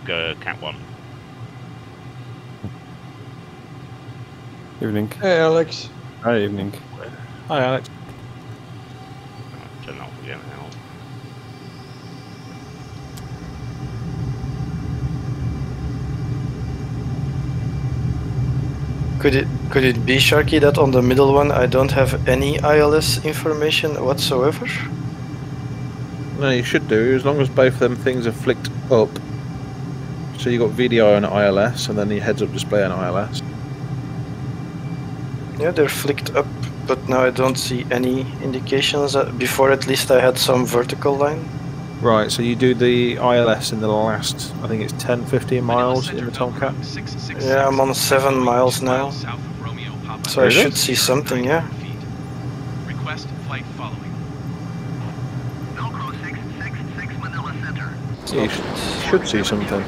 Cat 1. Evening. Hey, Alex. Hi, evening. Hi, Alex. Turn that off again now. Could it be, Sharky, that on the middle one I don't have any ILS information whatsoever? No, you should do, as long as both of them things are flicked up. So you got VDI on ILS, and then the heads-up display on ILS. Yeah, they're flicked up, but now I don't see any indications. Before, at least, I had some vertical line. Right, so you do the ILS in the last, I think it's 10-15 miles in the Tomcat? Yeah, I'm on 7 miles now. So I should see something, yeah. Request flight following. Velcro 666 Manila Center. Yeah, you should see something.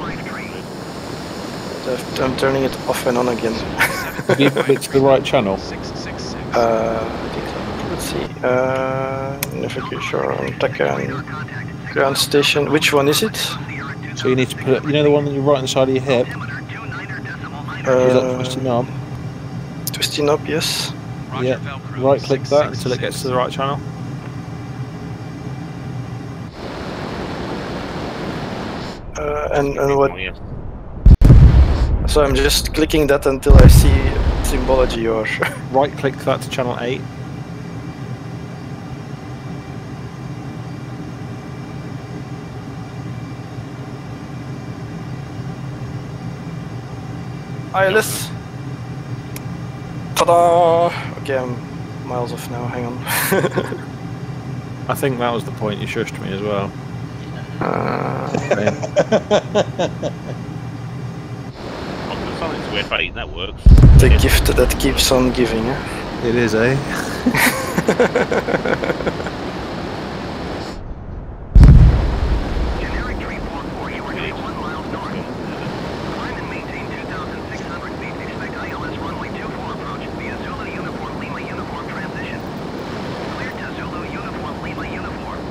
I'm turning it off and on again. Have you put it to the right channel? I think so. Let's see. Navigation on Takan ground station. Which one is it? So you need to put it, you know the one that you're right on the side of your hip? Is that twisting up? Twisting up, yes. Yeah, right click that until it gets to the right channel. And what? So I'm just clicking that until I see symbology, or right click that to channel 8. ILS. Ta-da! Okay, I'm miles off now. Hang on. I think that was the point you shushed me as well. It's weird phase, that works. The gift that keeps on giving, eh? It is, eh? Generic 344, you are 21 miles north. Climb and maintain 2,600 feet. Expect ILS runway 24 approach via Zulu Uniform Lima Uniform transition. Clear to Zulu Uniform Lima Uniform.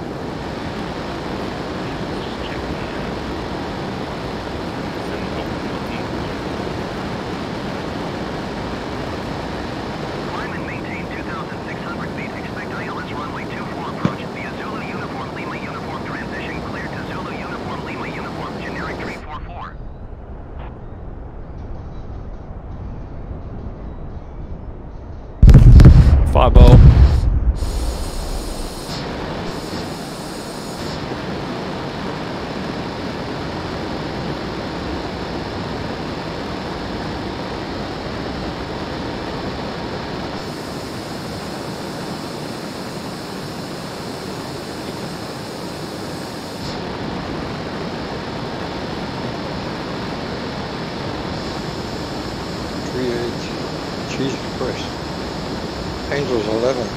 Climb and maintain 2,600 feet. Expect ILS runway 24 approach via Zulu Uniform Lima Uniform transition. Clear to Zulu Uniform Lima Uniform. Generic 344. Fireball. Jesus Christ. Angels 11.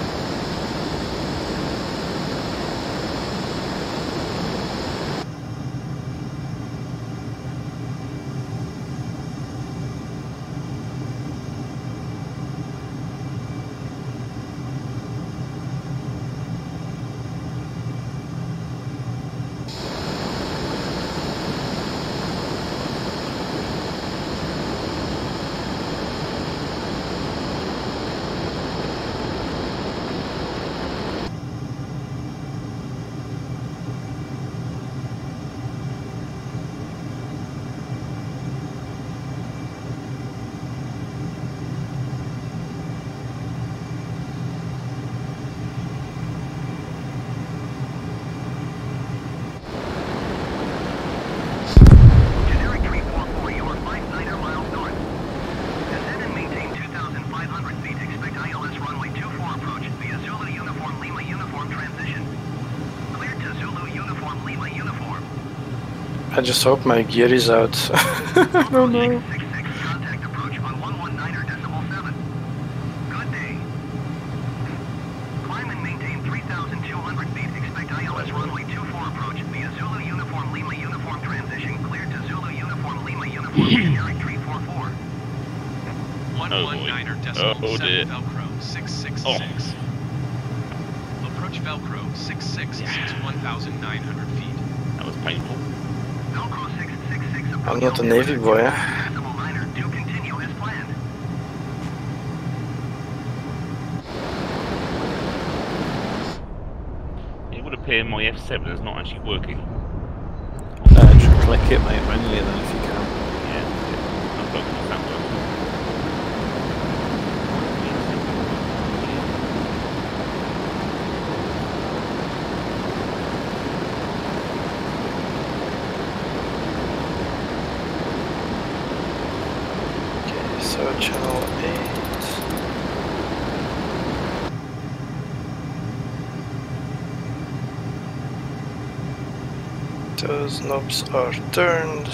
Generic 344, you are 5 miles north. Descend and maintain 2,500 feet. Expect ILS runway 24 approach via Zulu Uniform Lima Uniform transition. Clear to Zulu Uniform Lima Uniform. I just hope my gear is out. Oh no. 666, contact approach on 119.7. Good day. Climb and maintain 3,200 feet. Expect ILS runway 24 approach via Zulu Uniform Lima Uniform transition. Clear to Zulu Uniform Lima Uniform. Generic 344. 119.7 Velcro 666. Approach Velcro 666 1,900 feet. That was painful. Velcro 666 I'm not a Navy boy, eh? Decimal liner to continue as planned. It would appear my F7 is not actually working. Just click it, mate, manually, then if you can. Yeah, I'm looking at that working. Okay, so channel 8. Those knobs are turned.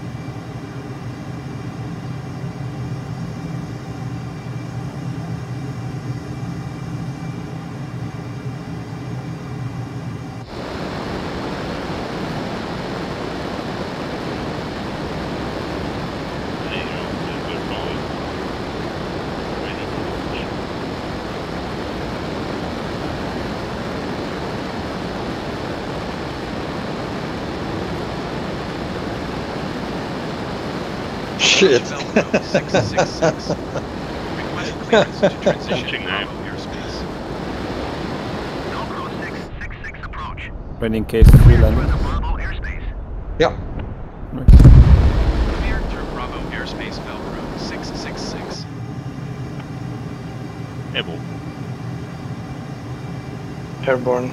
Shit. Velcro 666. Request clearance to transition Launching now. Bravo airspace. Velcro 666 approach. When in case free Cleared landing. through the Bravo airspace. Yeah. Cleared through Bravo airspace Velcro 666. Airborne. Airborne.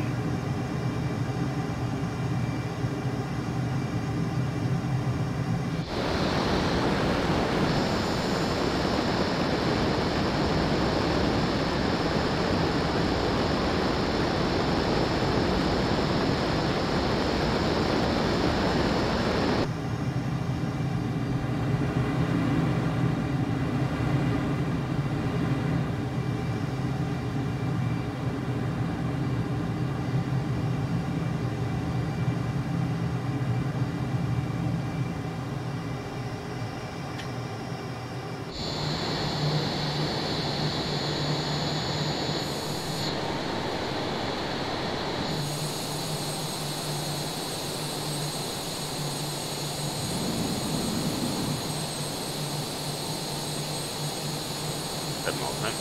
Seven miles now.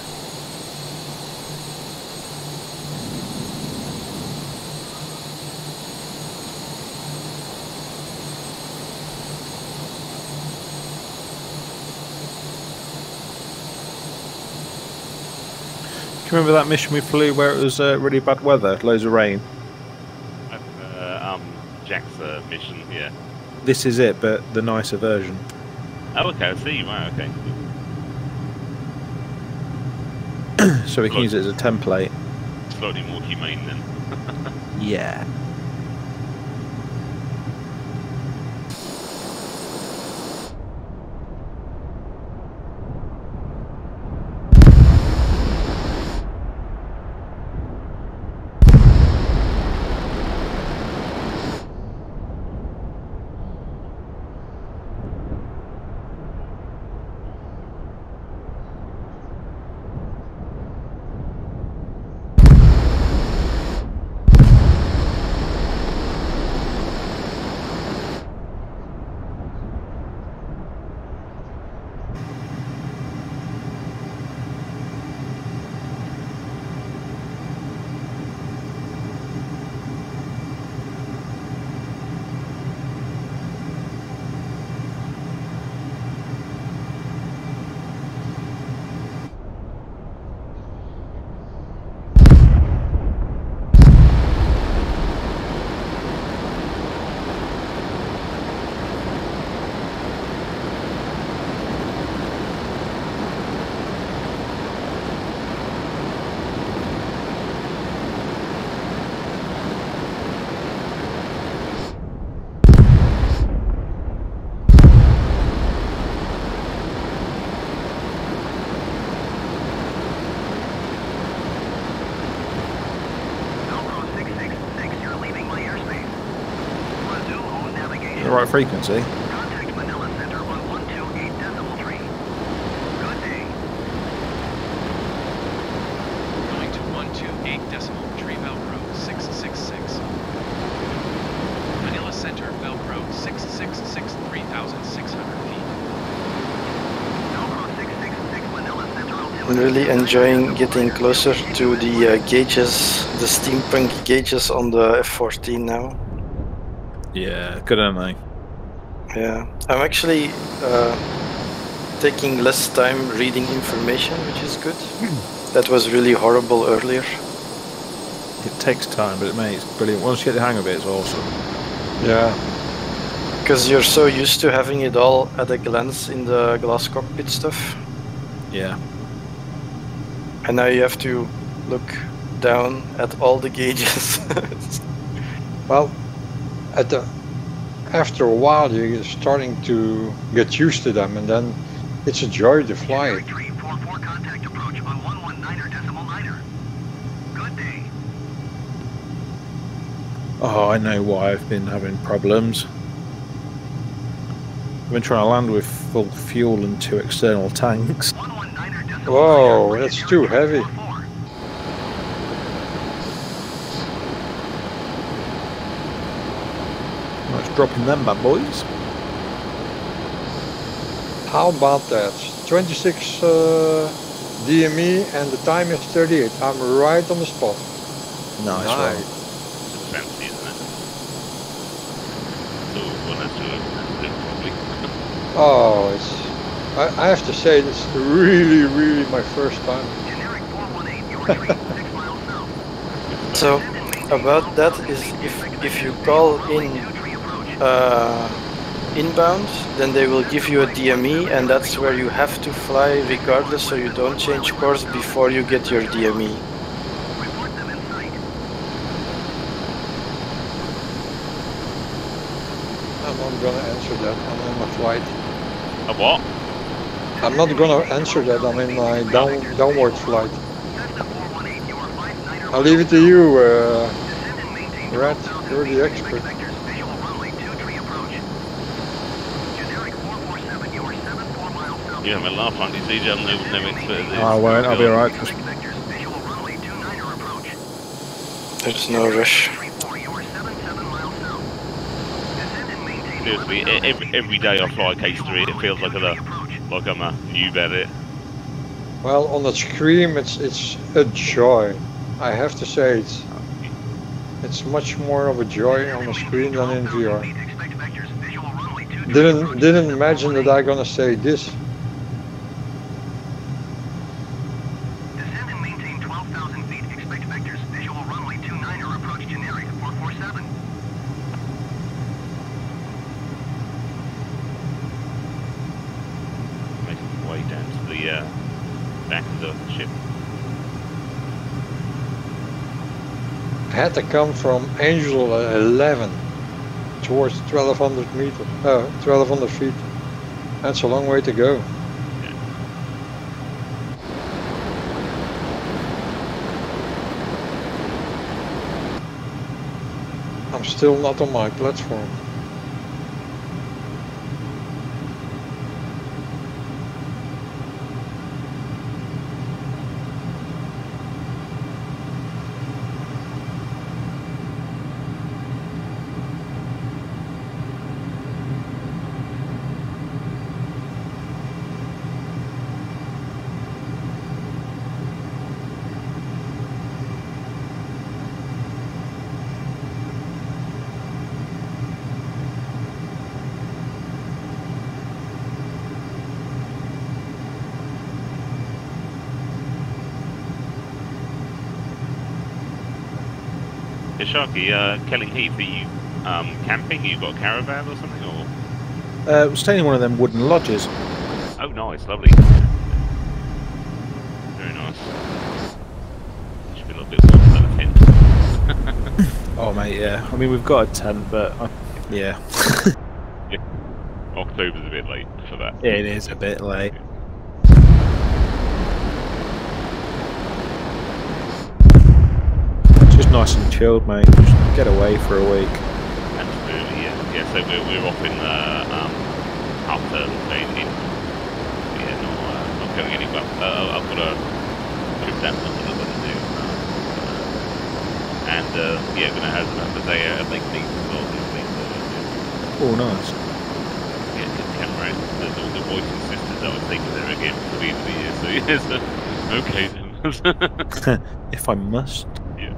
Do you remember that mission we flew where it was really bad weather, loads of rain? Jack's mission, yeah. This is it, but the nicer version. Oh, okay, I see. Wow, okay. So we can use it as a template. Slightly more humane then. Yeah. Velcro 666, you're leaving my airspace. Resume on navigation. The right frequency. Contact Manila Center on 128.3. Good day. Going to 128.3 Velcro 666. Manila Center Velcro 6663 I'm really enjoying getting closer to the gauges, the steampunk gauges on the F14 now. Yeah, good, aren't they? Yeah, I'm actually taking less time reading information, which is good. That was really horrible earlier. It takes time, but it's brilliant. Once you get the hang of it, it's awesome. Yeah. Because you're so used to having it all at a glance in the glass cockpit stuff. Yeah. And now you have to look down at all the gauges. Well, after a while, you're starting to get used to them, and then it's a joy to fly it. 344 contact approach on 119.9. Good day. Oh, I know why I've been having problems. I've been trying to land with full fuel and 2 external tanks. Whoa, that's too heavy. Let's dropping them bad boys. How about that? 26 DME and the time is 38. I'm right on the spot. Nice. Nice. It's fancy, isn't it? So, well, let's do it probably. Oh, I have to say, this is really my first time. Generic 418, your street, 6 miles south. So about that is if you call in inbound, then they will give you a DME, and that's where you have to fly regardless, so you don't change course before you get your DME. Report them in sight. I'm not gonna answer that. I'm on my flight. A what? I'm not gonna answer that. I'm in my downward flight. Cessna 418, your 59er. I'll leave it to you, Descend and maintain Rat. 12,000 You're the expert. vectors, visual runway 23 approach. Generic 447, your 74 miles south. You have a laugh, aren't you, CJ? I'm no expert at this. I won't, I'll be alright. Vectors, visual runway 29er approach. There's no rush. 34, your 77 miles south. Descend and maintain Seriously, every day I fly K3, it feels like I'm a noob at it. well, on the screen, it's a joy. I have to say, it's much more of a joy on the screen than in VR. Expect vectors, visual runway 23 Didn't imagine that I'm gonna say this. Descend and maintain 12,000 feet. Expect vectors, visual runway 29er approach generic 447. Making my way down to the back of the ship. Had to come from Angel 11 towards 1200 meters, 1200 feet. That's a long way to go. I'm still not on my platform. Yeah, Sharky, Kelly Heath, are you camping? You got a caravan or something? Or We're staying in one of them wooden lodges. oh, nice, lovely. Very nice. Should be a little bit warmer than a tent. Oh, mate, yeah. I mean, we've got a tent, but yeah. October's a bit late for that. It is a bit late. Just nice and chilled, mate. Just get away for a week. Absolutely, yeah. Yeah, so we're off in half term, so yeah, not going anywhere. I've got a trip down to London that to do. And yeah, going to have a day out at Lake Neath as well. Oh, nice. Yeah, good camera. The boys and sisters I was taking there again for the end of the year, so yes. Okay then. If I must. Yeah.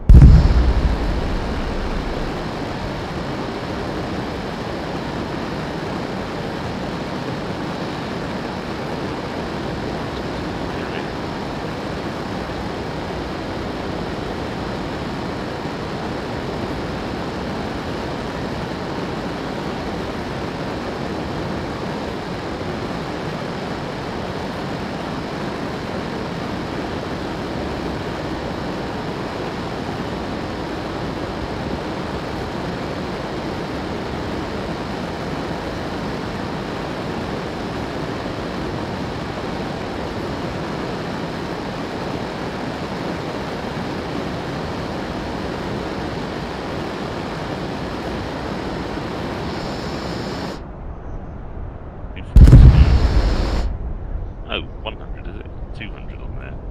Oh, 100 is it? 200 on there.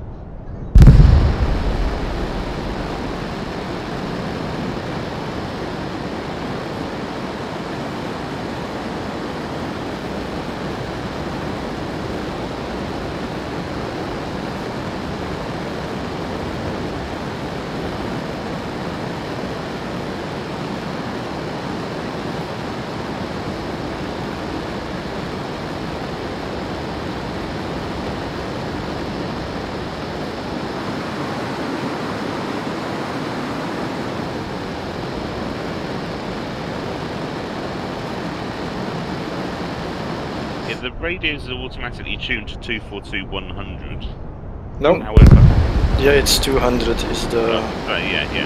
Yeah, the radios are automatically tuned to 242-100. No, However, Yeah, it's 200 is the... yeah.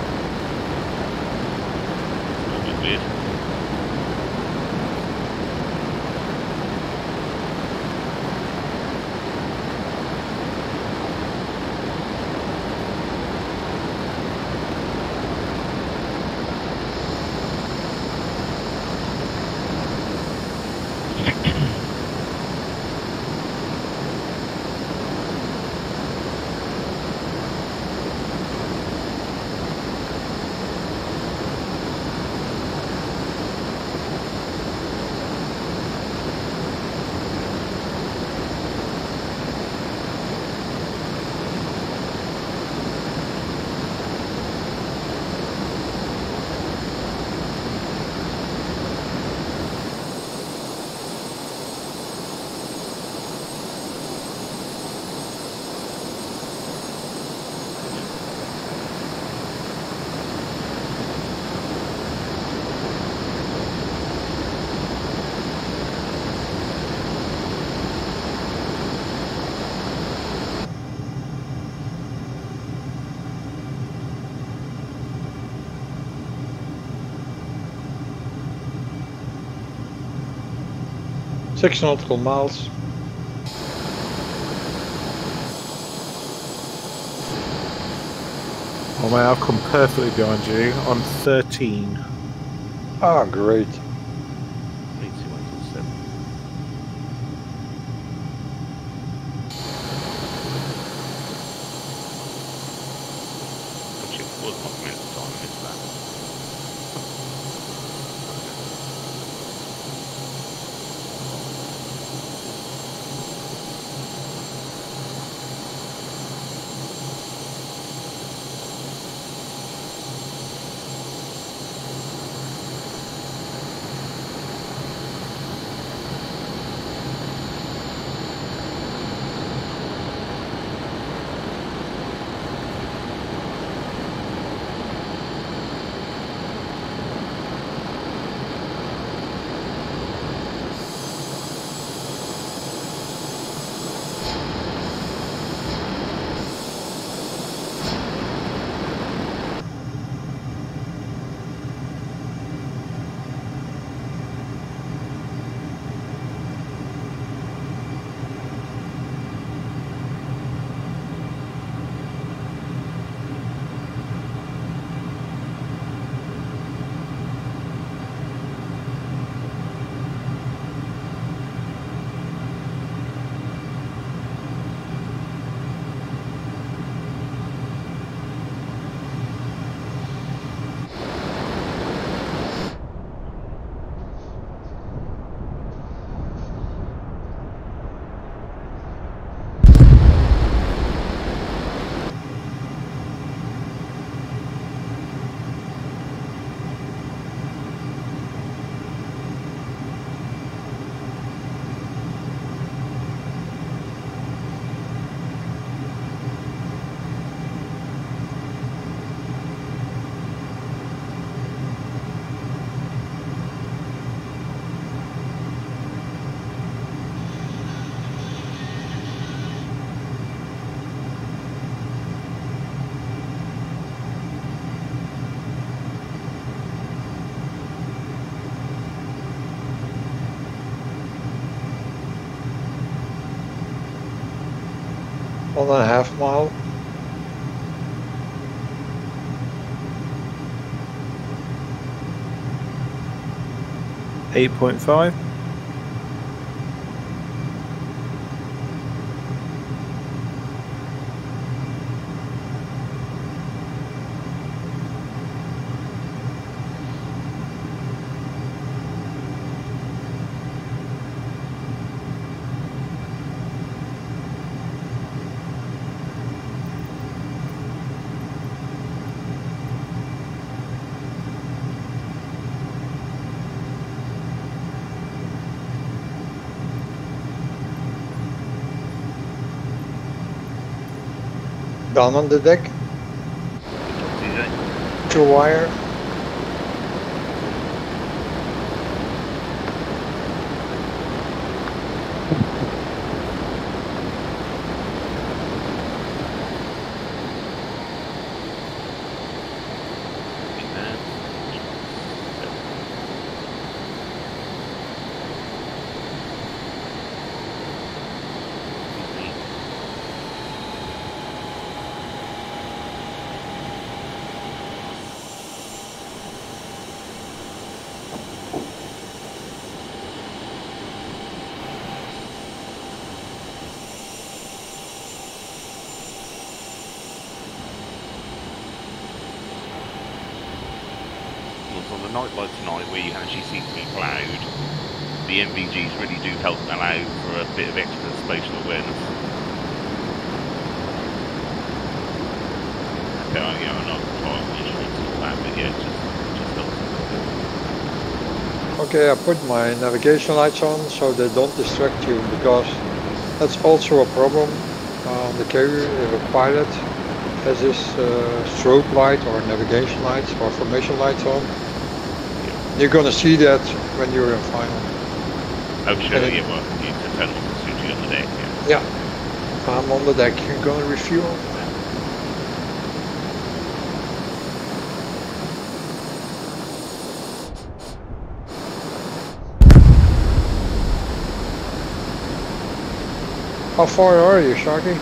A little bit weird. six nautical miles. Oh man, I've come perfectly behind you on 13. Ah, great. 321.7. Actually, it was not meant to time, I missed that. 1.5 mile. .5. Down on the deck, to wire. On the night like tonight, where you can actually see through cloud, the MVGs really do help allow for a bit of extra spatial awareness. Okay, I'm not entirely sure it's all that, but yeah, it just helps. Okay, I put my navigation lights on so they don't distract you, because that's also a problem on the carrier. If a pilot has his strobe light or navigation lights or formation lights on, you're gonna see that when you're in final. Oh sure, yeah, well, you can turn off the switch on the deck, Yeah, I'm on the deck, you're gonna refuel. How far are you, Sharky?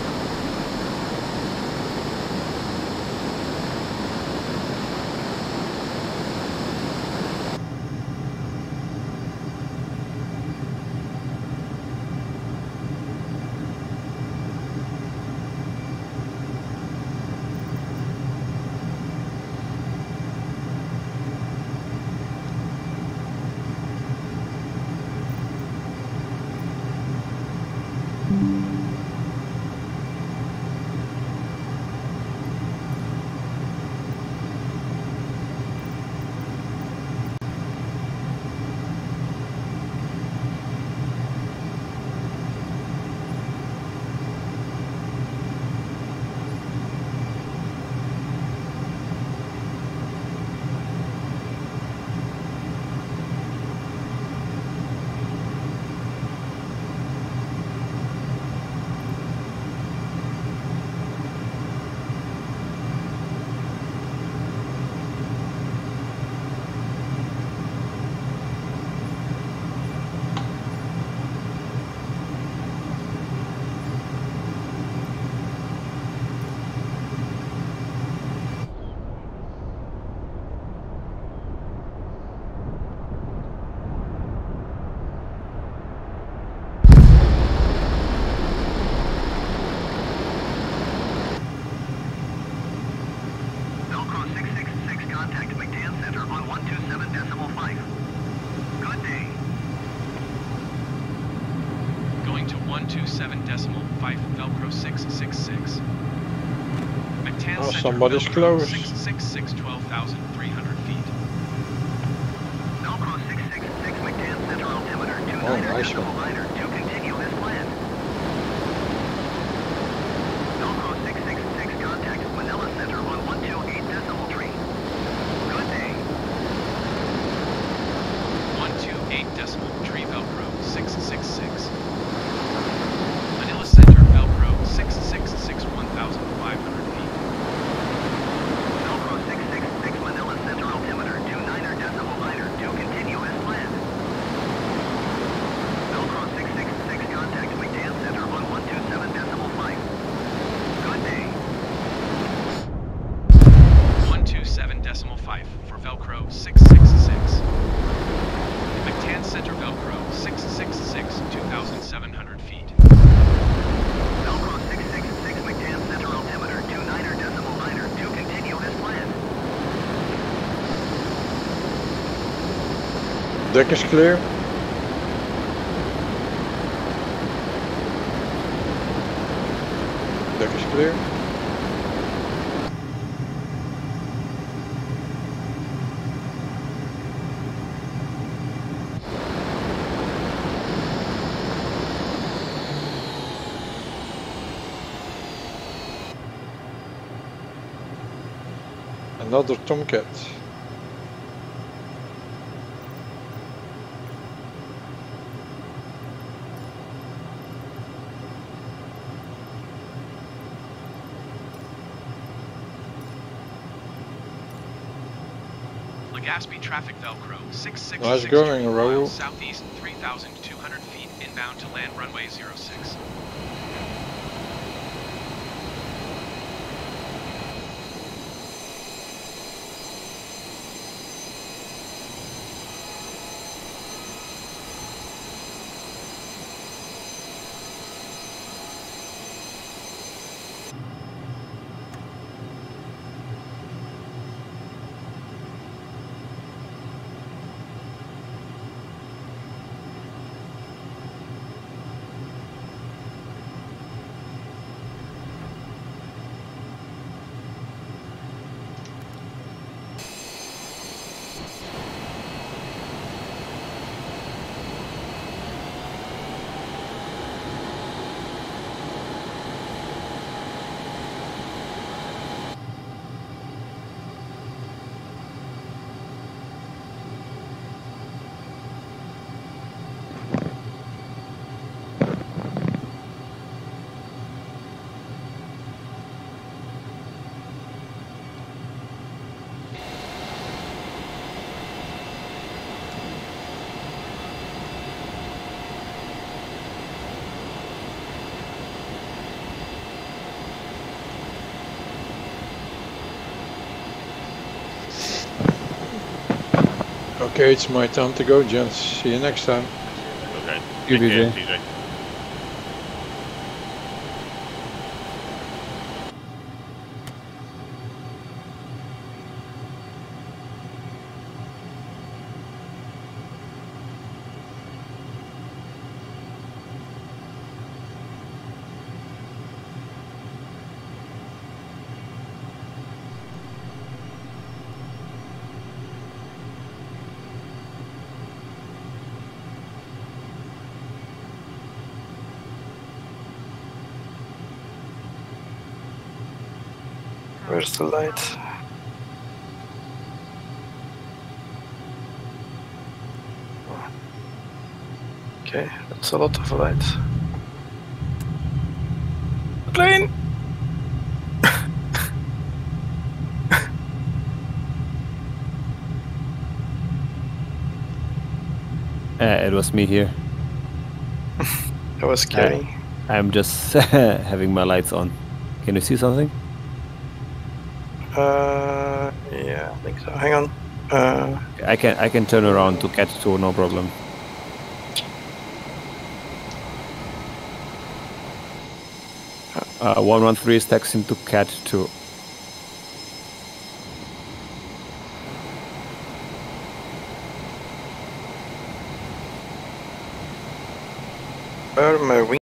Going to 127.5 Velcro 666. McTan Oh, Center, somebody's Velcro close. 666, 12,300 feet. Velcro 666 McTan Center altimeter, 29 Oh, nice decimal one. liner, to continue as planned. Velcro 666 contact Manila Center on 128 decimal tree. Good day. 128 decimal tree Velcro 666. Manila Center Velcro 666 1,500 feet. Velcro 666 Manila Center altimeter, 29 decimal liner, to continue as planned. Velcro 666 contact McDan Center on 127 decimal 5. Deck is clear. Deck is clear. Another Tomcat. Legazpi traffic Velcro 6662 Nice going, Raoul. miles southeast, 3,200 feet inbound to land runway 06. Okay, it's my time to go, gents. See you next time. Okay. You Take care, BJ. TJ. Where's the light? Okay, that's a lot of light. Plane! It was me here. That was scary. I'm just having my lights on. Can you see something? Yeah, I think so. Hang on. I can turn around to catch 2, no problem. Uh, 113 stacks into cat 2. Where are my wings?